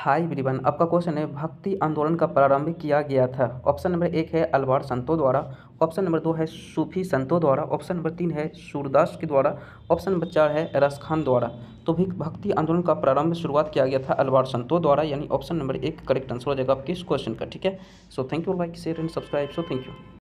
Hi everyone, आपका question है भक्ति आंदोलन का प्रारंभ किया गया था। ऑप्शन नंबर 1 है अलवार संतों द्वारा, ऑप्शन नंबर 2 है सूफी संतों द्वारा, ऑप्शन नंबर 3 है सूरदास के द्वारा, ऑप्शन नंबर 4 है रसखान द्वारा। तो भी भक्ति आंदोलन का प्रारंभ शुरुआत किया गया था अलवार संतों द्वारा, यानी ऑप्शन नंबर 1 करेक्ट आंसर हो जाएगा आपके इस क्वेश्चन का। ठीक है, so thank you, like share and subscribe, so thank you.